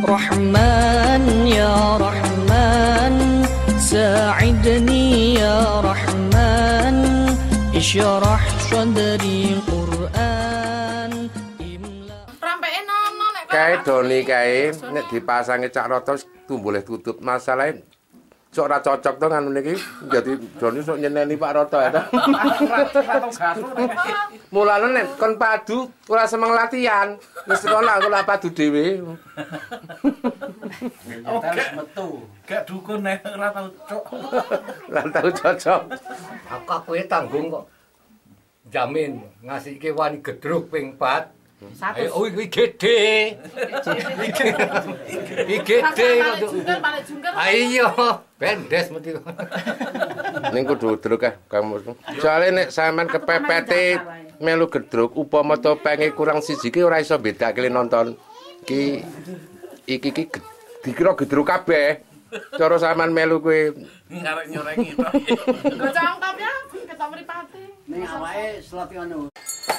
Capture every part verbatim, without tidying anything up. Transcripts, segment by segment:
Rahman ya Rahman Sa'idni ya Rahman Isyrah sadri Quran Rampeke nono nek kae doni kae nek dipasangi Cak Rata tumboleh tutup masalahe sok ora cocok to nganu niki dadi doni sok nyeneni Pak Rata ya to. Mulane nek kon padu ora semeng latihan wis kono aku lak padu dhewe. Oke metu. Gak dukun nek ora tau cocok. Ora tau cocok. Aku kowe tanggung kok. Jamin ngasihke wani gedruk ping empat. Ayo oh iki gede. Iki gede kok. Ayo bendes mesti. Ning kudu gedruk ah kamu. Soale nek sampean kepepete melu gedruk upama topenge kurang siji ki ora iso bedake nonton. Ki iki ki dikira gedruk kabeh. Cara sampean melu kowe ngarek-nyorengi to. Go cangkap ya, ketok mripate. Ning awake slot ngono.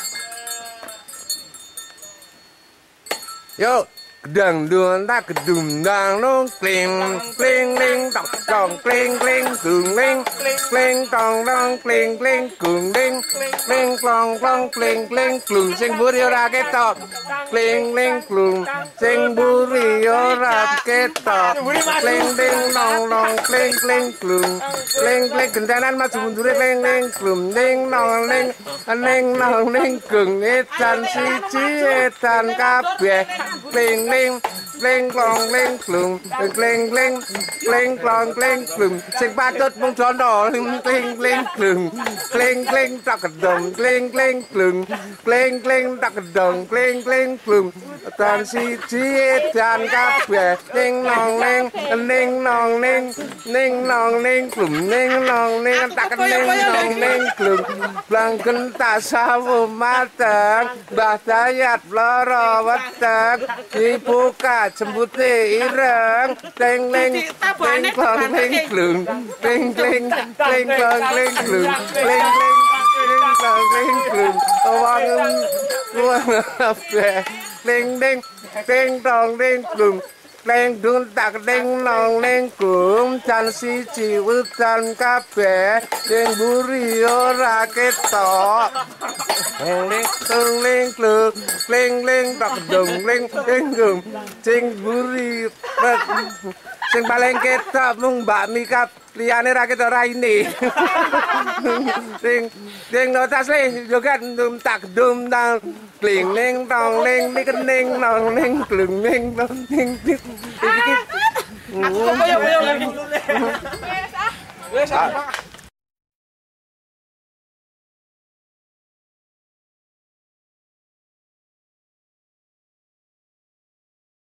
Yo, gedang dun tak gedung dang nong kling kling ling tong tong kling kling gung ling kling tong tong kling kling gung ling kling klong klong kling kling klung sing mburi ora ketok kling ling klung sing mburi ora ketok kling ding nong nong kling kling klung kling kling gendanan maju mundure kling kling klung ding nong ning ning nong ning gung edan siji edan kabeh kling ling kling klong kling klung kling kling kling klong kling klung sing patut mung jono kling kling klung kling kling tak gedong kling kling klung kling kling tak gedong kling kling klung dan siji dan kabeh ning nong ning ning nong ning ning nong ning klung ning nong ning tak ning nong ning klung blangken tasawu mateng Mbah Dayat loro weteng dibuka jembute ireng ting ling ting klong ting klung ting ting ting klong ting klung ting ting ting klong ting klung wong wong kabeh ting ting ting tong ting klung Leng dun tak ding nong leng kum jan siji udan kabeh sing mburi ora ketok leng tung leng klung leng leng tak dong leng tenggum sing mburi sing paling ketok mung bakmi kap liyane ra ketok raine sing sing notas le joget dum tak dum nang kling ning tong ling ning nong ning klung ning tong ning iki Aku koyo-koyo lagi. Wes ah. Wes ah.